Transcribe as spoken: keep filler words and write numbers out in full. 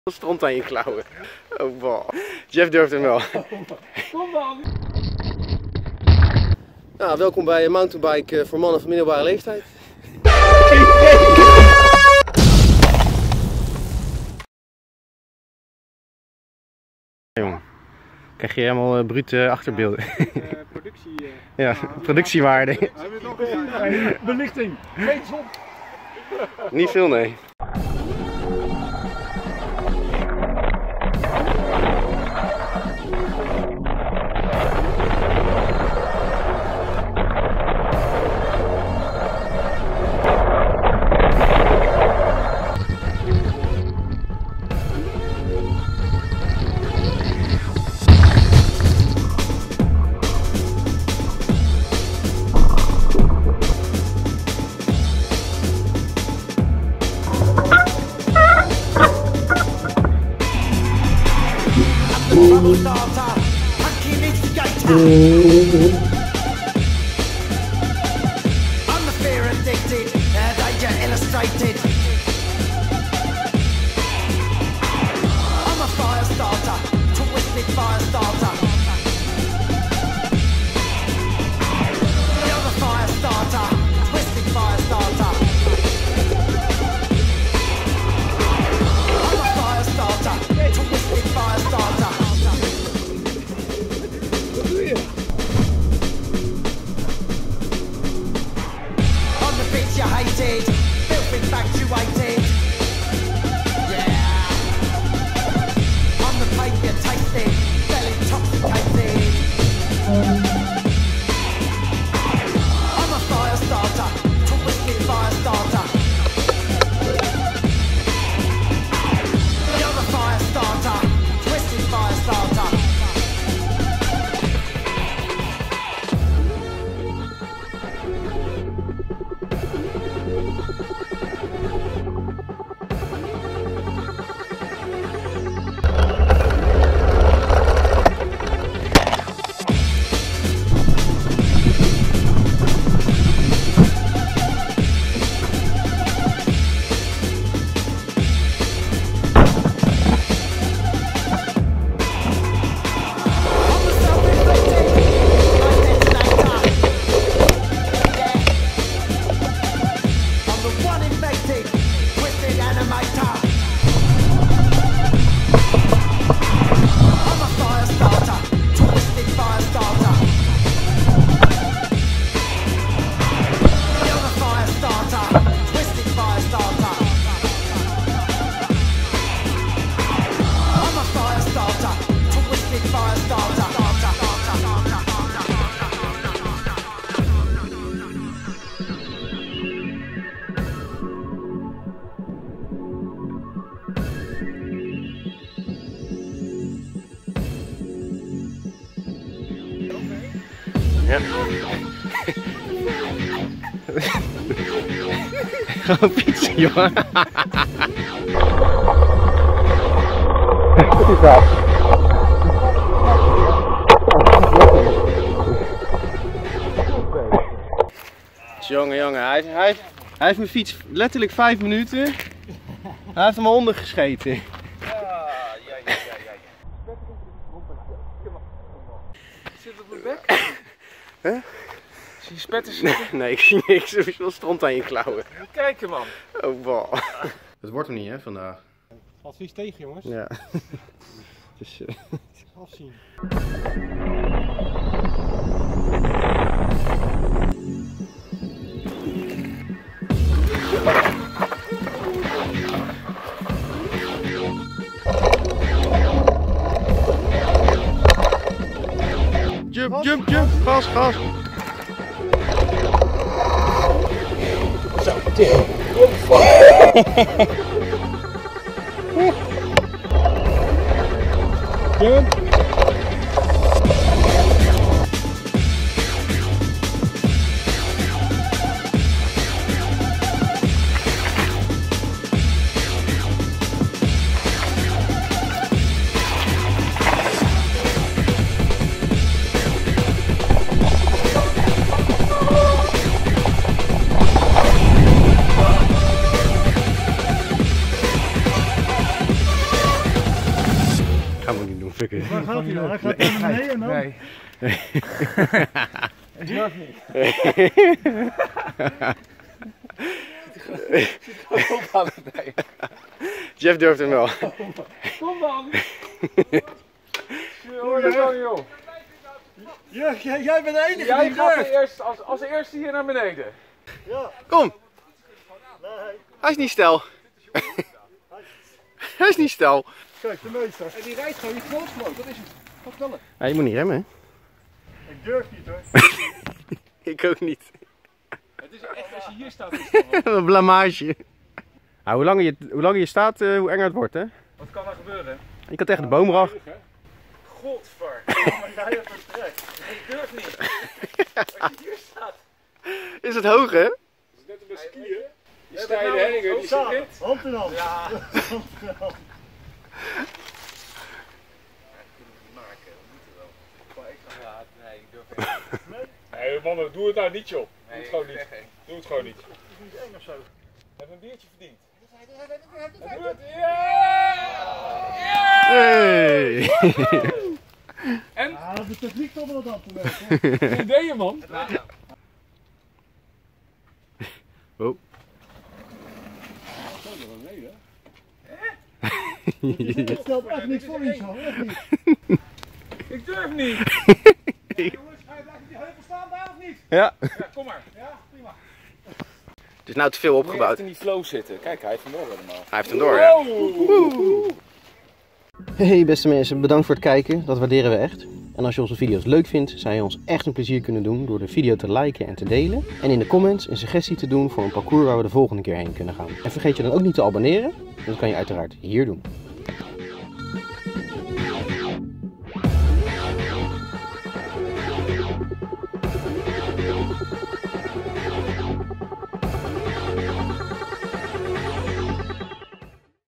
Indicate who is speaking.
Speaker 1: Stront aan je klauwen. Oh, wow. Jeff durft hem wel.
Speaker 2: Kom dan!
Speaker 1: Nou, welkom bij Mountainbike voor mannen van middelbare leeftijd. Jongen, krijg je helemaal uh, brute achterbeelden.
Speaker 2: Uh, productie, uh,
Speaker 1: ja, productiewaarde.
Speaker 2: Hij heeft nog een belichting. Geen zon.
Speaker 1: Niet veel, nee.
Speaker 3: Starter, hunky instigator. I'm the fear addicted, uh, danger illustrated. I'm a fire starter, twisted fire starter. You're the fire starter, twisted fire starter. I'm a fire starter, twisted fire starter. You hated, filth infatuated. Yeah, I'm the pain you tasted, fell intoxicated. I'm a fire starter, twisted fire starter. You're the fire starter, twisted fire starter.
Speaker 1: Ja. Gewoon fietsen, jongen. Goed is dat. Jongen, jongen, hij, hij, hij heeft mijn fiets letterlijk vijf minuten. Hij heeft hem al ondergescheten.
Speaker 2: Ja, ja, ja, ja. Zit op mijn bek?
Speaker 1: Huh?
Speaker 2: Zie je spetters
Speaker 1: Nee,
Speaker 2: zitten?
Speaker 1: nee, ik zie niks. Er is wel stront aan je klauwen.
Speaker 2: Kijken, man.
Speaker 1: Oh, wow. Het wordt hem niet, hè, vandaag.
Speaker 2: Advies tegen, jongens.
Speaker 1: Ja. Dus, uh...
Speaker 2: Afzien.
Speaker 1: Jump, jump, jump. Gas, gas.
Speaker 2: Zo, tegen. Jump.
Speaker 1: fucker.
Speaker 2: Waar gaat hij dan? Hij gaat naar beneden dan?
Speaker 4: Nee. Ik durf niet. Kom aan het nee.
Speaker 1: Jeff durft hem wel.
Speaker 4: Kom dan. Hoor je dan, joh.
Speaker 2: Ja, jij, jij bent de enige
Speaker 4: Jij
Speaker 2: die
Speaker 4: gaat
Speaker 2: durft.
Speaker 4: eerst, als, als eerste hier naar beneden.
Speaker 2: Ja.
Speaker 1: Kom,
Speaker 2: Nee.
Speaker 1: hij is niet stel. Hij is niet stel.
Speaker 2: Kijk, de meester.
Speaker 4: En die rijdt gewoon, die knalt gewoon. Dat is het. Ga knallen.
Speaker 1: Ja, je moet niet remmen.
Speaker 2: Ik durf niet hoor.
Speaker 1: Ik ook niet.
Speaker 4: Het is echt, als je hier staat, is het gewoon.
Speaker 1: Een blamage. Nou, hoe, langer je, hoe langer je staat, uh, hoe enger het wordt, hè?
Speaker 4: Wat kan er gebeuren?
Speaker 1: Je kan tegen de boom eraf.
Speaker 4: Godver.
Speaker 2: Maar jij hebt een trek.
Speaker 4: Ik durf niet. Als je hier staat.
Speaker 1: Is het hoog, hè?
Speaker 4: Dat is net een bij skiën. Die steile hellingen, die zit
Speaker 2: Samen,
Speaker 4: dit.
Speaker 2: hand in hand.
Speaker 4: Ja.
Speaker 2: Hand in hand.
Speaker 4: Ja, nee, ik durf echt niet.
Speaker 2: Nee mannen, doe het nou niet joh.
Speaker 4: Nee,
Speaker 2: Doe het gewoon
Speaker 4: ik
Speaker 2: niet.
Speaker 4: zeg geen.
Speaker 2: Doe het gewoon niet. Het is niet eng of zo.
Speaker 4: Heb een biertje verdiend.
Speaker 2: Doe het.
Speaker 1: Hey.
Speaker 4: En?
Speaker 2: Ah, de techniek om dat aan te merken.
Speaker 4: Wat deed je, man?
Speaker 1: Oh.
Speaker 2: Het stelt echt niks voor iets hoor, echt niet.
Speaker 4: Ik durf niet.
Speaker 2: Jongens, ga je blijven die heuvel staan daar of niet?
Speaker 1: Ja.
Speaker 4: Ja, kom maar.
Speaker 2: Ja, prima.
Speaker 1: Het is nou te veel
Speaker 4: Moet je echt
Speaker 1: opgebouwd.
Speaker 4: in die flow zitten. Kijk, hij heeft hem door helemaal.
Speaker 1: Hij heeft hem door, ja.
Speaker 4: Wow.
Speaker 1: Hey beste mensen, bedankt voor het kijken. Dat waarderen we echt. En als je onze video's leuk vindt, zou je ons echt een plezier kunnen doen door de video te liken en te delen. En in de comments een suggestie te doen voor een parcours waar we de volgende keer heen kunnen gaan. En vergeet je dan ook niet te abonneren. Dat kan je uiteraard hier doen.